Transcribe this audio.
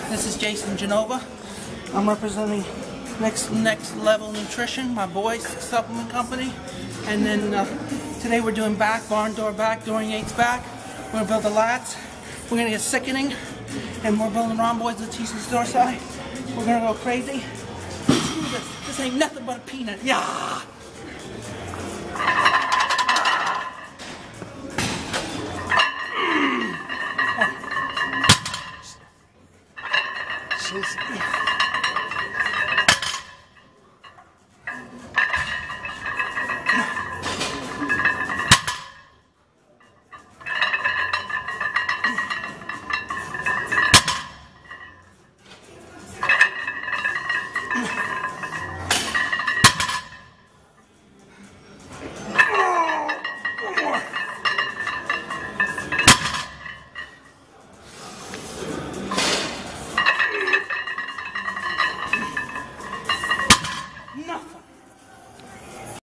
This is Jason Genova. I'm representing Next Level Nutrition, my boys' supplement company. And then today we're doing back, barn door back, Dorian back. We're gonna build the lats. We're gonna get sickening, and we're building rhomboids with Tisha's dorsi. We're gonna go crazy. Screw this. This ain't nothing but a peanut. Yeah. Jeez.